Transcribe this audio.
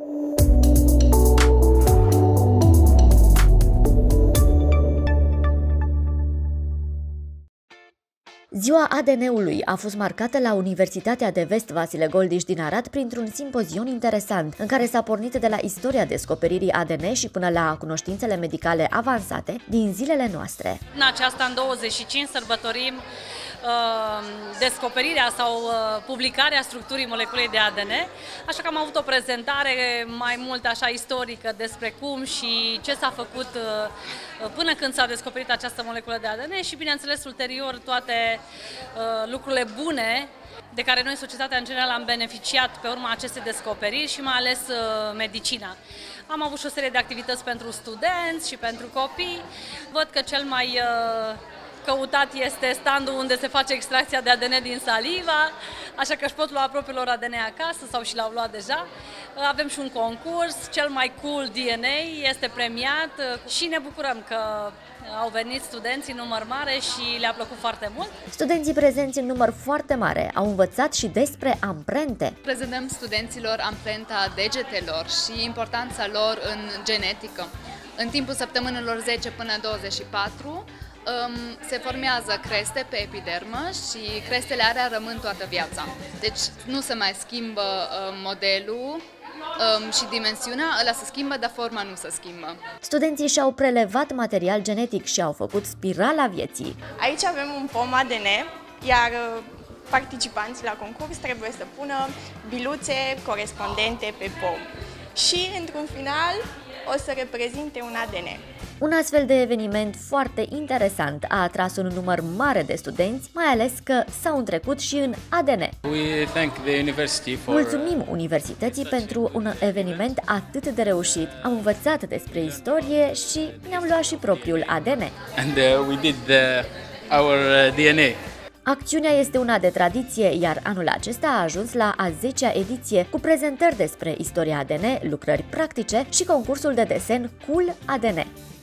Ziua ADN-ului a fost marcată la Universitatea de Vest Vasile Goldiș din Arad printr-un simpozion interesant, în care s-a pornit de la istoria descoperirii ADN și până la cunoștințele medicale avansate din zilele noastre. În aceasta, în 25, sărbătorim descoperirea sau publicarea structurii moleculei de ADN, așa că am avut o prezentare mai mult așa istorică despre cum și ce s-a făcut până când s-a descoperit această moleculă de ADN și, bineînțeles, ulterior toate lucrurile bune de care noi, societatea în general, am beneficiat pe urma acestei descoperiri și mai ales medicina. Am avut și o serie de activități pentru studenți și pentru copii. Văd că cel mai căutat este standul unde se face extracția de ADN din saliva, așa că își pot lua propriul ADN acasă sau și l-au luat deja. Avem și un concurs, cel mai cool DNA este premiat și ne bucurăm că au venit studenții în număr mare și le-a plăcut foarte mult. Studenții prezenți în număr foarte mare au învățat și despre amprente. Prezentăm studenților amprenta degetelor și importanța lor în genetică. În timpul săptămânilor 10 până 24, se formează creste pe epidermă și crestele alea rămân toată viața. Deci nu se mai schimbă modelul și dimensiunea, ăla se schimbă, dar forma nu se schimbă. Studenții și-au prelevat material genetic și au făcut spirala vieții. Aici avem un pom ADN, iar participanții la concurs trebuie să pună biluțe corespondente pe pom. Și, într-un final, o să reprezinte un ADN. Un astfel de eveniment foarte interesant a atras un număr mare de studenți, mai ales că s-au întrecut și în ADN. Mulțumim universității pentru un eveniment atât de reușit. Am învățat despre istorie și ne-am luat și propriul ADN. Acțiunea este una de tradiție, iar anul acesta a ajuns la a 10-a ediție, cu prezentări despre istoria ADN, lucrări practice și concursul de desen Cool ADN.